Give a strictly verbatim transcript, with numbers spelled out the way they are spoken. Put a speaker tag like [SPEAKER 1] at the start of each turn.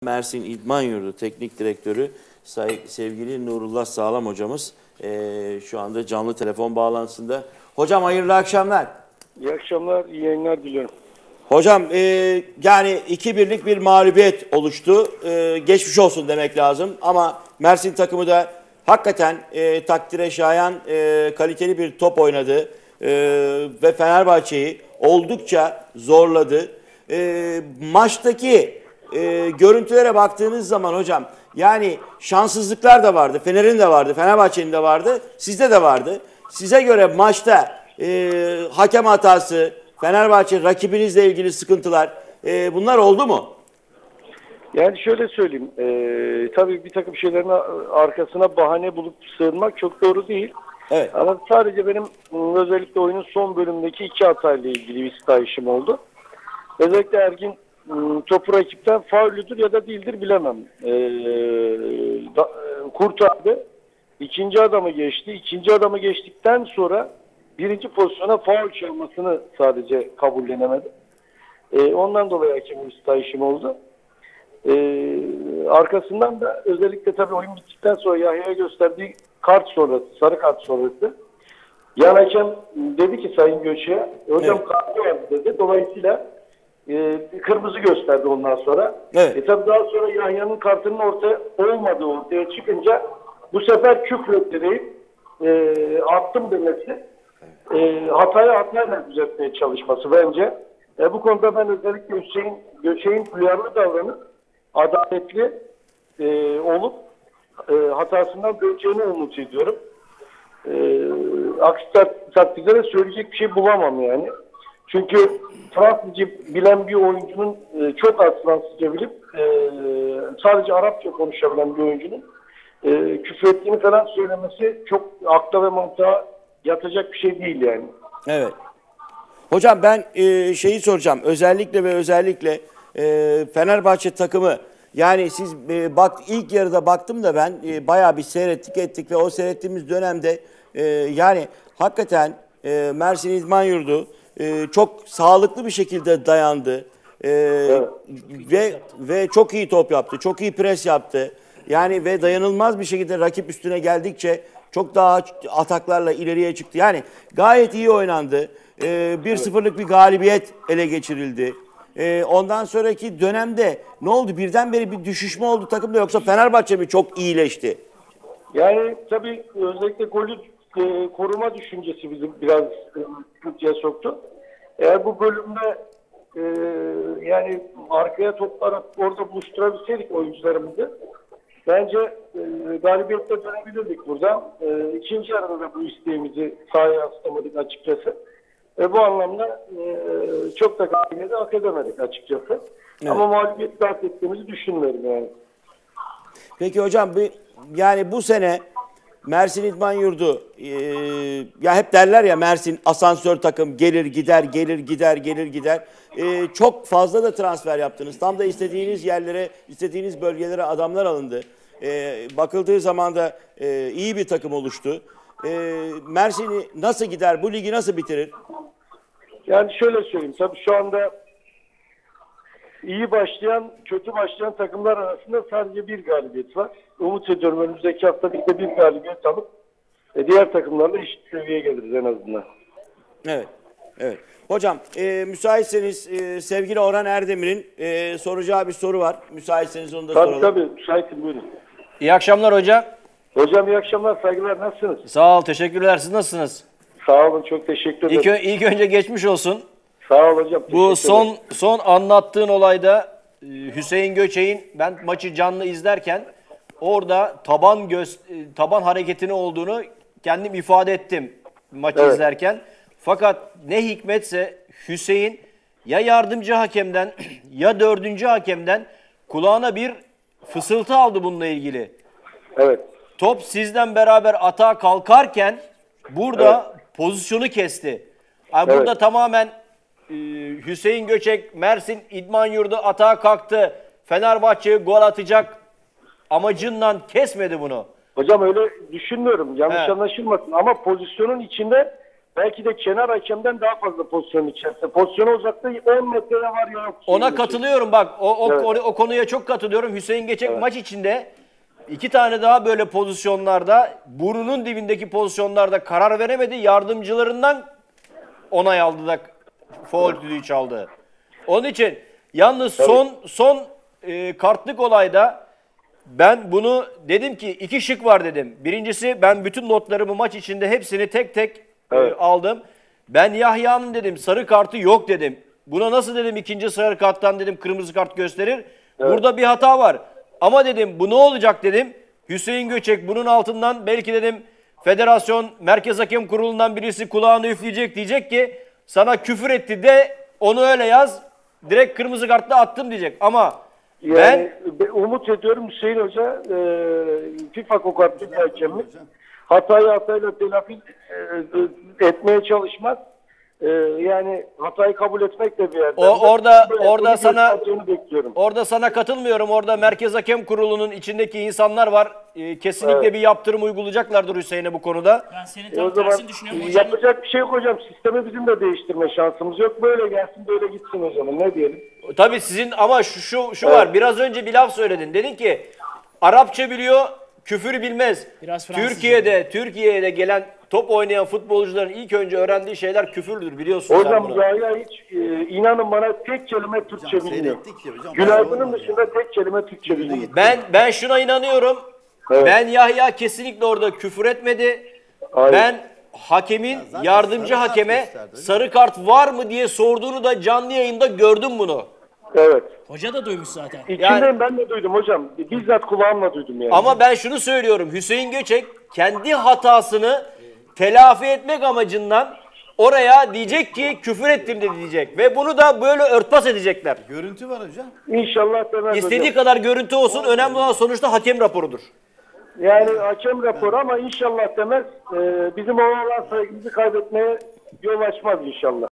[SPEAKER 1] Mersin İdman Yurdu Teknik Direktörü say sevgili Nurullah Sağlam hocamız e, şu anda canlı telefon bağlantısında. Hocam hayırlı akşamlar.
[SPEAKER 2] İyi akşamlar, iyi yayınlar diliyorum.
[SPEAKER 1] Hocam e, yani iki birlik bir mağlubiyet oluştu. E, geçmiş olsun demek lazım ama Mersin takımı da hakikaten e, takdire şayan e, kaliteli bir top oynadı e, ve Fenerbahçe'yi oldukça zorladı. E, maçtaki e, görüntülere baktığınız zaman hocam yani şanssızlıklar da vardı. Fener'in de vardı, Fenerbahçe'nin de vardı, sizde de vardı. Size göre maçta e, hakem hatası, Fenerbahçe rakibinizle ilgili sıkıntılar e, bunlar oldu mu? Yani
[SPEAKER 2] şöyle söyleyeyim. E, tabii bir takım şeylerin arkasına bahane bulup sığınmak çok doğru değil.
[SPEAKER 1] Evet.
[SPEAKER 2] Ama sadece benim özellikle oyunun son bölümündeki iki hatayla ilgili bir stajım oldu. Özellikle Ergin topu rakipten faulüdür ya da değildir bilemem. E, da, kurtardı. İkinci adamı geçti. İkinci adamı geçtikten sonra birinci pozisyona faul çalmasını sadece kabullenemedi. Ee, ondan dolayı hakemin stajım oldu. Ee, arkasından da özellikle tabii oyun bittikten sonra Yahya'ya gösterdiği kart sonrası, sarı kart sonrası. Yan hakem dedi ki Sayın Göçe'ye, hocam evet, kart verdi dedi. Dolayısıyla e, kırmızı gösterdi ondan sonra. Evet. E, tabii daha sonra Yahya'nın kartının ortaya olmadığı ortaya çıkınca bu sefer küfretti deyip e, attım demesi. E, hataya hatayla düzeltmeye çalışması bence. E, bu konuda ben özellikle Hüseyin Göçe'nin duyarlı davranıp adaletli e, olup e, hatasından döneceğini umut ediyorum. E, aksi takdirde söyleyecek bir şey bulamam yani. Çünkü Fransızca bilen bir oyuncunun e, çok az Fransızca bilip e, sadece Arapça konuşabilen bir oyuncunun e, küfrettiğini falan söylemesi çok akla ve mantığa yatacak bir şey değil yani.
[SPEAKER 1] Evet. Hocam ben e, şeyi soracağım. Özellikle ve özellikle e, Fenerbahçe takımı yani siz e, bak ilk yarıda baktım da ben e, bayağı bir seyrettik ettik ve o seyrettiğimiz dönemde e, yani hakikaten e, Mersin İdman Yurdu e, çok sağlıklı bir şekilde dayandı. E, evet. ve ve çok iyi top yaptı. Çok iyi pres yaptı. Yani ve dayanılmaz bir şekilde rakip üstüne geldikçe çok daha ataklarla ileriye çıktı. Yani gayet iyi oynandı. Ee, bir sıfırlık bir galibiyet ele geçirildi. Ee, ondan sonraki dönemde ne oldu? Birdenbire bir düşüş mü oldu takımda yoksa Fenerbahçe mi çok iyileşti?
[SPEAKER 2] Yani tabii özellikle golü e, koruma düşüncesi bizi biraz sıkıntıya e, soktu. Eğer bu bölümde e, yani arkaya topları orada buluşturabilseydik oyuncularımızı bence e, galibiyette dönebilirdik burada. E, ikinci yarıda da bu isteğimizi sahaya yansıtamadık açıkçası. E, bu anlamda e, çok da galibiyeti hak edemedik açıkçası. Evet. Ama mağlubiyeti hak ettiğimizi düşünmüyorum yani.
[SPEAKER 1] Peki hocam bir, yani bu sene Mersin İdman Yurdu e, ya hep derler ya Mersin asansör takım gelir gider gelir gider gelir gider. E, çok fazla da transfer yaptınız. Tam da istediğiniz yerlere, istediğiniz bölgelere adamlar alındı. E, bakıldığı zaman da e, iyi bir takım oluştu. E, Mersin'i nasıl gider? Bu ligi nasıl bitirir?
[SPEAKER 2] Yani şöyle söyleyeyim. Tabii şu anda iyi başlayan, kötü başlayan takımlar arasında sadece bir galibiyet var. Umut ediyorum önümüzdeki hafta bir de bir galibiyet alıp e, diğer takımlarla eşit seviyeye geliriz en azından.
[SPEAKER 1] Evet. Evet. Hocam e, müsaitseniz e, sevgili Orhan Erdemir'in e, soracağı bir soru var. Müsaitseniz onu da
[SPEAKER 2] tabii,
[SPEAKER 1] soralım.
[SPEAKER 2] Tabii tabii. Müsaitim buyurun.
[SPEAKER 3] İyi akşamlar hocam.
[SPEAKER 2] Hocam iyi akşamlar. Saygılar. Nasılsınız?
[SPEAKER 3] Sağ ol. Teşekkürler. Siz nasılsınız?
[SPEAKER 2] Sağ olun. Çok teşekkür ederim.
[SPEAKER 3] İlk, ilk önce geçmiş olsun.
[SPEAKER 2] Sağ ol hocam.
[SPEAKER 3] Bu son son anlattığın olayda Hüseyin Göçek'in ben maçı canlı izlerken orada taban göz taban hareketini olduğunu kendim ifade ettim maçı evet, izlerken. Fakat ne hikmetse Hüseyin ya yardımcı hakemden ya dördüncü hakemden kulağına bir fısıltı aldı bununla ilgili.
[SPEAKER 2] Evet.
[SPEAKER 3] Top sizden beraber atağa kalkarken burada evet, pozisyonu kesti. Yani evet, burada tamamen e, Hüseyin Göçek Mersin İdman Yurdu atağa kalktı. Fenerbahçe'ye gol atacak amacından kesmedi bunu.
[SPEAKER 2] Hocam öyle düşünmüyorum. Yanlış evet, anlaşılmasın ama pozisyonun içinde belki de kenar hakemden daha fazla pozisyon içerisinde. Pozisyonu uzakta on metrede var ya yok.
[SPEAKER 3] Ona katılıyorum bak. O, o,
[SPEAKER 2] Evet.
[SPEAKER 3] o, o konuya çok katılıyorum. Hüseyin Geçek maç içinde iki tane daha böyle pozisyonlarda, burnunun dibindeki pozisyonlarda karar veremedi. Yardımcılarından onay aldı da faul düdüğü çaldı. Onun için yalnız son son e, kartlık olayda ben bunu dedim ki iki şık var dedim. Birincisi, ben bütün notlarımı maç içinde hepsini tek tek e,
[SPEAKER 2] Evet.
[SPEAKER 3] aldım. Ben Yahya'nın dedim sarı kartı yok dedim. Buna nasıl dedim ikinci sarı karttan dedim kırmızı kart gösterir. Burada bir hata var. Ama dedim bu ne olacak dedim. Hüseyin Göçek bunun altından belki dedim Federasyon Merkez Hakem Kurulu'ndan birisi kulağını üfleyecek, diyecek ki sana küfür etti de onu öyle yaz. Direkt kırmızı kartla attım diyecek. Ama
[SPEAKER 2] Yani
[SPEAKER 3] ben
[SPEAKER 2] ben umut ediyorum Hüseyin Hoca e, FIFA kokatlı bir hakemimiz. Hatayı hatayla telafi e, etmeye çalışmaz. E, yani hatayı kabul etmek de bir yerde.
[SPEAKER 3] O- orada-
[SPEAKER 2] Böyle
[SPEAKER 3] orada
[SPEAKER 2] bunu
[SPEAKER 3] sana-
[SPEAKER 2] göstereceğini bekliyorum.
[SPEAKER 3] orada sana katılmıyorum. Orada Merkez Hakem Kurulu'nun içindeki insanlar var. Ee, kesinlikle
[SPEAKER 2] Evet.
[SPEAKER 3] bir yaptırım uygulayacaklardır Hüseyin'e bu konuda.
[SPEAKER 4] Ben senin
[SPEAKER 2] E,
[SPEAKER 4] tam
[SPEAKER 2] o zaman
[SPEAKER 4] tersini düşünüyorum. Hocam,
[SPEAKER 2] yapacak bir şey yok hocam. Sistemi bizim de değiştirme şansımız yok. Böyle gelsin böyle gitsin o zaman. Ne diyelim?
[SPEAKER 3] Tabii sizin ama şu şu, şu
[SPEAKER 2] Evet.
[SPEAKER 3] var. Biraz önce bir laf söyledin. Dedin ki Arapça biliyor, küfür bilmez.
[SPEAKER 4] Biraz Fransızca
[SPEAKER 3] Türkiye'de Türkiye'de gelen top oynayan futbolcuların ilk önce öğrendiği şeyler küfürdür, biliyorsun sen
[SPEAKER 2] Hocam
[SPEAKER 3] bunu.
[SPEAKER 2] Yahya hiç e, inanın bana tek kelime Türkçe bilmiyor.
[SPEAKER 5] seyrettik ya hocam.
[SPEAKER 2] Günaydın'ın
[SPEAKER 5] Olmaz
[SPEAKER 2] dışında tek kelime Türkçe bilmiyor.
[SPEAKER 3] Ben ben şuna inanıyorum.
[SPEAKER 2] Evet.
[SPEAKER 3] Ben Yahya kesinlikle orada küfür etmedi.
[SPEAKER 2] Hayır.
[SPEAKER 3] Ben hakemin
[SPEAKER 5] zaten
[SPEAKER 3] yardımcı
[SPEAKER 5] sarı kart
[SPEAKER 3] hakeme
[SPEAKER 5] gösterdi hocam.
[SPEAKER 3] sarı kart var mı diye sorduğunu da canlı yayında gördüm bunu.
[SPEAKER 2] Evet.
[SPEAKER 4] hoca da duymuş zaten.
[SPEAKER 2] İçindeyim,
[SPEAKER 3] Yani-
[SPEAKER 2] ben de duydum hocam. Bizzat kulağımla duydum yani.
[SPEAKER 3] Ama ben şunu söylüyorum. Hüseyin Göçek kendi hatasını telafi etmek amacından oraya diyecek ki küfür ettim de diyecek. Ve bunu da böyle örtbas edecekler.
[SPEAKER 5] Görüntü var hocam.
[SPEAKER 2] İnşallah demez
[SPEAKER 3] İstediği
[SPEAKER 2] hocam.
[SPEAKER 3] kadar görüntü olsun. Önemli olan sonuçta hakem raporudur.
[SPEAKER 2] Yani hakem raporu ama inşallah demez. Ee, bizim o olan saygımızı kaybetmeye yol açmaz inşallah.